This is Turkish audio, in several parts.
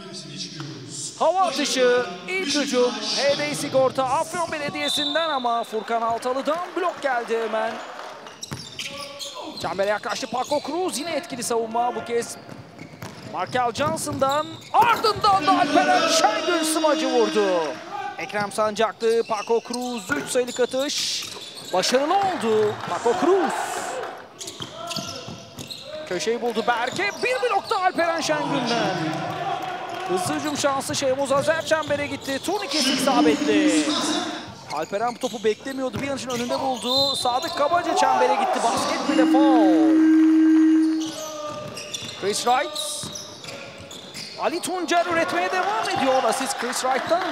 Hava atışı, ilk hücum HD Sigorta Afyon Belediyesi'nden ama Furkan Altalı'dan blok geldi hemen. Çembere yaklaştı Paco Cruz, yine etkili savunma bu kez. Markel Johnson'dan, ardından da Alperen Şengül smacı vurdu. Ekrem Sancaklı, Paco Cruz 3 sayılık atış. Başarılı oldu Paco Cruz. Köşeyi buldu Berke, bir blokta Alperen Şengül'den. Hızlı hücum şansı Şeymuz Azer çembere gitti. Turnikesi isabetli. Alperen bu topu beklemiyordu. Bir an için önünde buldu. Sadık Kabaca çembere gitti. Basket bir de foul. Chris Wright. Ali Tuncer üretmeye devam ediyor. Asist Chris Wright'tan.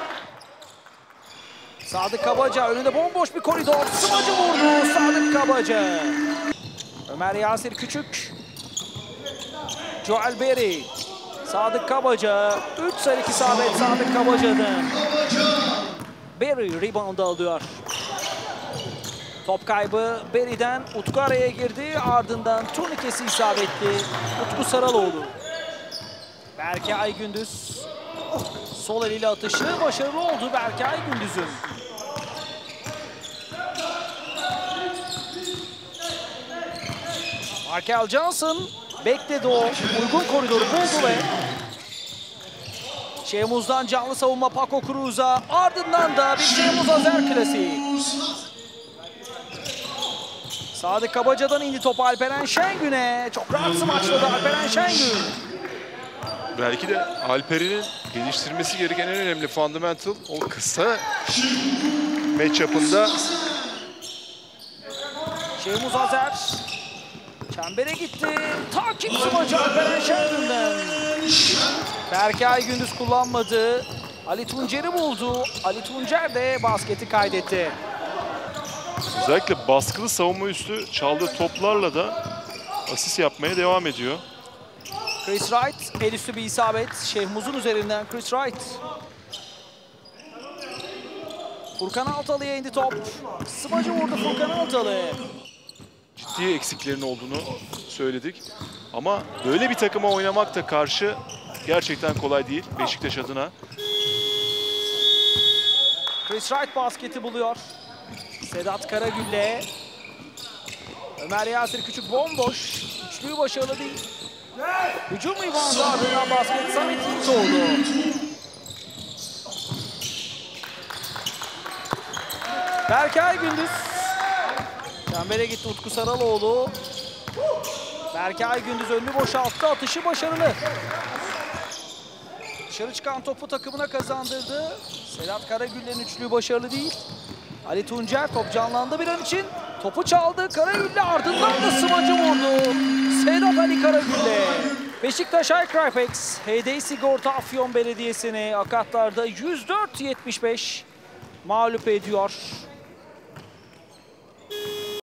Sadık Kabaca önünde bomboş bir koridor. Smacı vurdu Sadık Kabaca. Ömer Yasir Küçük. Joel Berry. Sadık Kabaca. 3 sayılık isabet Sadık Kabaca'dan. Berry rebound alıyor. Top kaybı Berry'den. Utku araya girdi. Ardından turnikesi isabetli. Utku Saraloğlu. Berke Aygündüz. Sol eliyle atışı başarılı oldu Berke Aygündüz'ün. Markel Johnson bekledi o. Uygun koridoru buldu ve Şeymuz'dan canlı savunma Paco Cruz'a. Ardından da bir Şeymuz Azer klasiği. Sadık Kabaca'dan indi top Alperen Şengül'e. Çok rahat smaçladı Alperen Şengül. Belki de Alperen'in geliştirmesi gereken en önemli fundamental o kısa match-up'ında. Şeymuz Azer çembere gitti. Takip smacı Alperen Şengül'den. Berke Aygündüz kullanmadı. Ali Tuncer'i buldu. Ali Tuncer de basketi kaydetti. Özellikle baskılı savunma üstü çaldığı toplarla da asist yapmaya devam ediyor. Chris Wright, el üstü bir isabet. Şehmuz'un üzerinden Chris Wright. Furkan Altalı'ya indi top. Smacı vurdu Furkan Altalı. Ciddi eksiklerin olduğunu söyledik. Ama böyle bir takıma oynamak da karşı gerçekten kolay değil Beşiktaş adına. Chris Wright basketi buluyor. Sedat Karagül'le. Ömer Yasir Küçük bomboş. Üçlüğü başarılı değil. Hücum reboundu ardından basket Samet Yiğit oldu. Berke Aygündüz. Çembere gitti Utku Saraloğlu. Berke Aygündüz önünü boşalttı. Atışı başarılı. Dışarı çıkan topu takımına kazandırdı. Sedat Karagül'ün üçlüğü başarılı değil. Ali Tuncer top canlandı bir an için. Topu çaldı. Karagül'le ardından da smacı vurdu. Sedat Ali Karagül'le. Beşiktaş iCrypex HD Sigorta Afyon Belediyesi'ni akatlarda 104-75 mağlup ediyor.